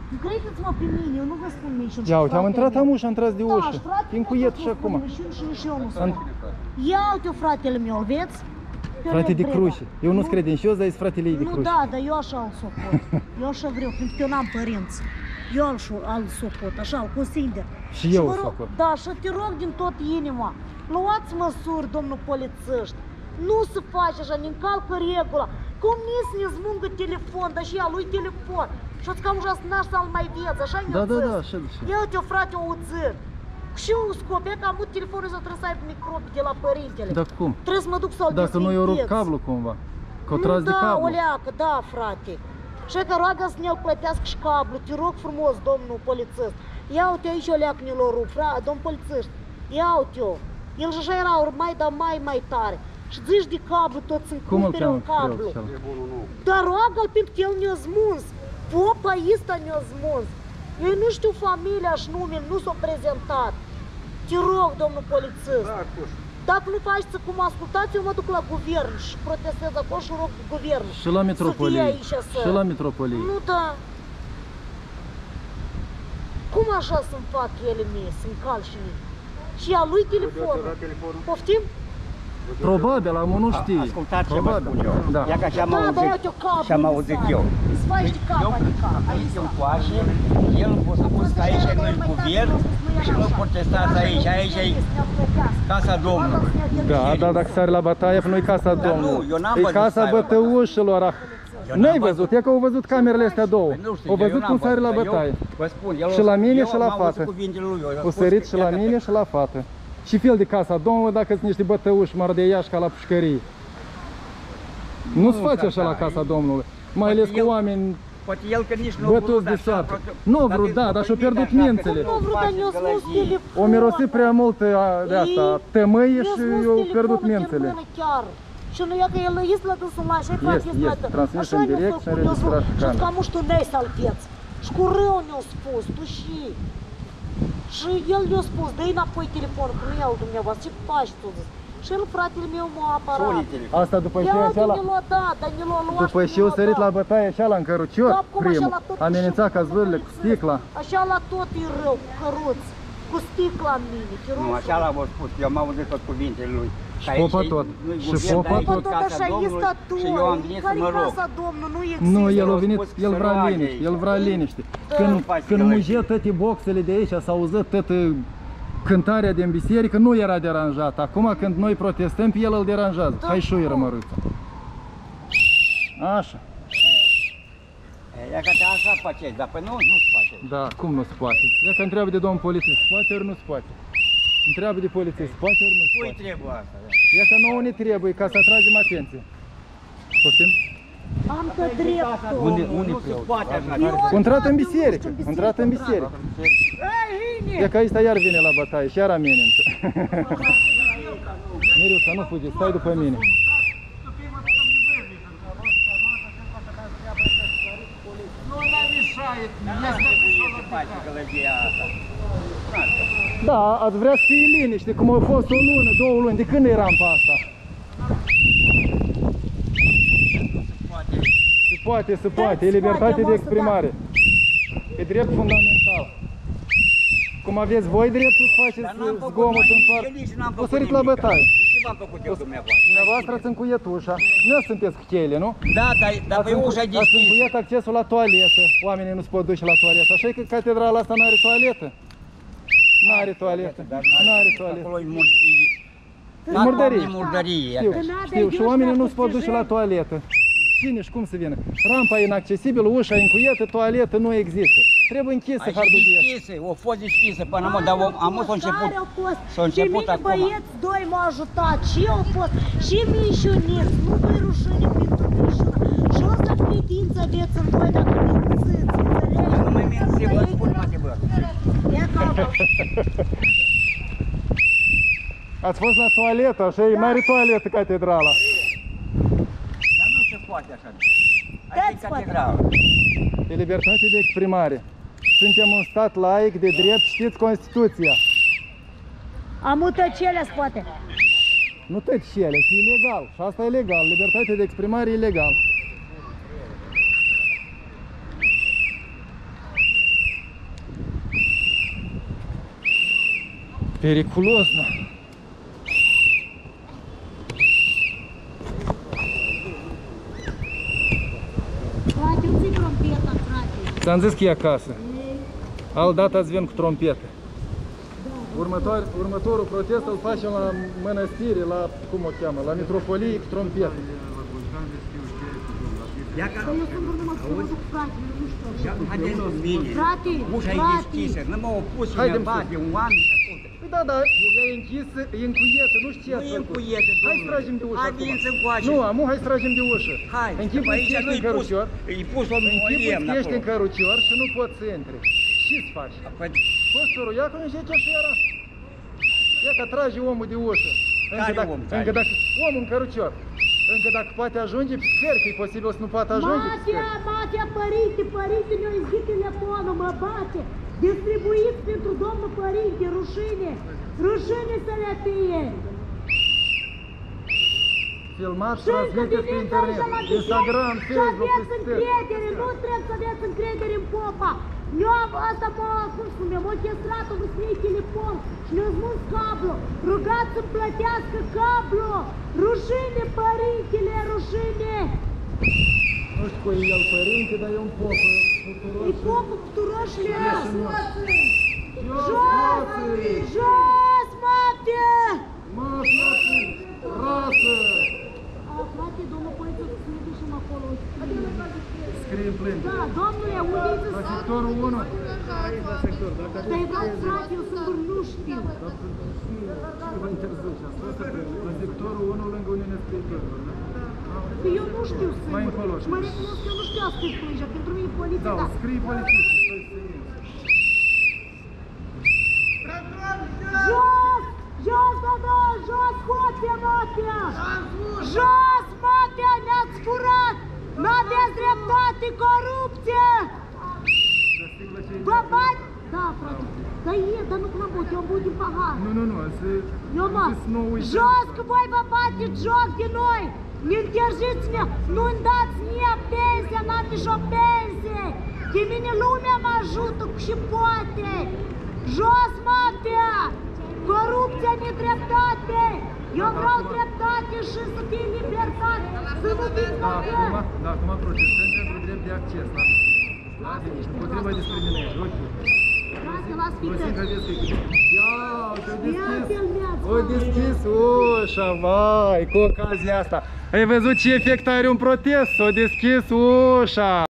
Credeți-mă pe mine, eu nu vă spun mișuni. Ia uite, am intrat am ușa, am tras de ușă. Încuiet și acum. Și eu nu spun. Ia uite-o fratele meu, vezi? Frate de cruce. Eu nu-s credincios, dar ești fratele ei de cruce. Nu, da, dar eu așa îl sopot. Eu așa vreau, pentru că eu n-am părinți. Eu îl sopot, așa, cu sincer. Și eu îl sopot. Da, și te rog din tot inima, luați măsuri, domnul polițiști. Nu se face așa, ne încalcă regula. Cum nici ne zmungă telefon, dar și ea lui telefon. Și ați cam așa să-l mai vieți, așa ne-o Da, așa de ce. Ia uite-o, frate, o uțăr. Și eu scopie că am avut telefonul ăsta, trebuie să aibă microbi de la părintele. Dar cum? Trebuie să mă duc să-l Dacă nu i-o rupt cablu cumva. Că o tras de cablu. Da, o leacă, da, frate. Și că roagă să ne-l plătească și cablu. Te rog frumos, domnul polițist. Ia uite aici o leacă ne l-o rupt, frate, domn polițist. Ia uite-o. El și așa era mai, dar mai tare. Și zici de cablu, tot să-mi cumpere un cablu. Dar roagă-l pentru că el ne-a zmuns. Popa ăsta ne-a zmuns. Eu nu știu familia și numele, nu s-o prezentat. Te rog, domnul polițist. Dacă nu faceți cum ascultați, eu mă duc la guvern și protestez acolo și rog guvernul. Și la metropolie. Și la metropolie. Nu, da. Cum așa să-mi fac ele mie, să-mi cal și mie? Și a lui telefonul. Poftim? Probabil, am nu știe. Ascultați ce vă spun eu. Da. Ia ca și-am auzit eu. Îți faci de cap, adică. Aici îmi coașe, el a spus că aici nu-i guvern și nu protestați aici, aici e casa Domnului. Da, dacă sari la bătaie, nu-i casa Domnului. eu n-am E văzut casa bătăușilor. N-ai văzut, e că au văzut camerele astea două. Au văzut cum sari la bătaie. Și la mine și la fată. O sărit și la mine și la fată. Și fel de casa Domnului dacă sunt niște bătăuși mardeiași ca la pușcărie. Nu-ți face așa la casa Domnului. Mai ales cu oameni poate el că nici nu bătuți de soartă. Nu vrut, da, dar și-au pierdut mințele. Nu vrut, dar ne-o smus telefonul. O mirosit prea mult de asta, tămâie și i-au pierdut mințele. Și nu ia că el îi la dânsul la așa-i frate, transmis în direct și înregistrat și cameră. Și cam știu nei salveți. Și cu rău ne-au spus, tu și... Și el ne-a spus, dă-i înapoi telefonul, că nu iau dumneavoastră, ce faci tu? Și el, fratele meu, m-a aparat. Asta după ce așa după ce o sărit la bătaie așa la încărucior, primul, amenința ca zvârle cu sticla. Așa la tot e rău, cu căruți, cu sticla în mine. Nu, așa l-am spus, eu m-am auzit tot cuvintele lui. Și popa tot. Și popa tot. Așa este tot. Și eu am venit să mă rog. Nu, el a venit, el vrea liniște, el vrea liniște. Când mugea toate boxele de aici, s-a auzit toată cântarea din biserică, nu era deranjat. Acum când noi protestăm, pe el îl deranjează. Hai și eu rămăruță. Așa. Ia că așa faceți, dar pe nu se poate. Da, cum nu se poate? Ia că întreabă de domnul polițist, poate ori nu se poate. Întreabă de polițist, poate ori nu se poate. Cui trebuie asta? Ia că nouă ne trebuie, ca să atragem atenție. Poftim? Am că dreptul. Unde se poate așa? Intrat în biserică, intrat în biserică. Ia că aici iar vine la bătaie și iar amenință. Miriuța, nu fugi, stai după mine. Da, ați vrea să fie liniște, cum a fost o lună, 2 luni, de când e rampa asta? Se poate, e libertate de exprimare. E drept fundamental. Cum aveți voi dreptul să faceți zgomot în parc, o sărit la bătaie. Ce v-am făcut eu dumneavoastră? Dumneavoastră ați încuiet ușa, nu sunteți cu cheile, nu? Da, dar pe ușa deschisă. Ați încuiet accesul la toaletă, oamenii nu se pot duce la toaletă. Așa că catedrala asta n-are toaletă. N-are toaletă, n-are toaletă. Acolo e murdărie. Știu, și oamenii nu se pot duce la toaletă. Cine și cum să vină? Rampa e inaccesibilă, ușa e încuietă, toaletă nu există. Trebuie închisă hardughia. A fost deschisă până acum, dar am început. S-a început acum. Și mine băieți doi m-au ajutat, și eu au fost, și mișuniți, nu vă-i rușine pentru mișună. Și o să credință aveți în voi dacă mințiți, înțelegi? Nu mai minți, vă spun, mate, bă. Ia calma. Ați fost la toaletă, așa e, n-are toaletă catedrala. Dar nu se poate așa. Aici e catedrală. E libertate de exprimare. Suntem un stat laic, de drept, știți Constituția. Am utăcelea spate. Nu tăcele, și e legal. Și asta e legal. Libertate de exprimare e legal. Periculos, nu? Frate, nu ții trompeta, frate. Ți-am zis că e acasă. Al data îți vin cu trompetă. Următorul protest îl facem la mănăstire, la, cum o cheamă, la mitropolie cu trompetă. Păi eu sunt numai să mă duc, frate, nu știu. Haideți cu mine. Frate, Ușa e deschisă, nu m-au opus cineva de un oameni ascultă. Păi da, ea e închisă, e încuietă, nu știu ce Nu ați e făcut. încuietă, Hai să domnule. tragem de ușă Hai, acum. vin să încoace. Nu, amu, hai să tragem de ușă. Hai, Închipul aici ești în cărucior. îi pus o lemn Închipul în acolo. cărucior și nu poți să intri. Ce-ți faci? Păi, Păstorul, ia cum zice ce era. Ia că trage omul de ușă. Care om trage? Încă dacă omul în cărucior. Încă dacă poate ajunge pe scări, că e posibil să nu poate ajunge pe scări. Matea, părinte, ne-a izbit telefonul, mă bate. Distribuiți pentru domnul părinte, rușine. Rușine să le fie. Filmați, Și încă transmiteți pe din internet, Instagram, Facebook, pe încredere, nu trebuie să aveți încredere în popa. Eu asta cum spune, m-a chestrat, o vrut telefon și ne-a smuls cablu. Rugați să plătească cablu. Rușine, părintele, rușine. Nu știu cu el părinte, dar e un popă. E popă puturoșile. Jos, Jos, mate! mă, frate, rasă! Frate, domnul poliță, să ne ducem acolo. Scrie în plângă. Da, domnule, unde-i La sectorul 1. Te-ai dat, frate, eu singur nu știu. La sectorul 1 lângă Uniunea Scriitorilor, da? Că eu nu știu singur. Mai încolo. Și mă recunosc că eu nu știu a scris plângea. Pentru mine e poliția, Da, da. scrie polițistul. Jos! Jos, da, jos, hoțe, matea! Jos, matea, ne-ați furat! N-aveți dreptate, corupție! Vă bani? Da, frate. Dar e, dar nu n-am băut, eu am băut din pahar. Nu, Eu mă, jos că voi vă bateți joc de noi! Ne interziți-ne, nu-mi dați mie pensia, n-am nici o pensie! De mine lumea mă ajută cu și poate! Jos, mafia! Corupția, nedreptate! Eu vreau dreptate și să fie libertate! Să nu fie libertate! Da, acum protestăm pentru drept de acces. Împotriva discriminării. Ok. Frate, las Ia, fită! o deschis ușa, vai, cu ocazia asta. Ai văzut ce efect are un protest? O deschis ușa.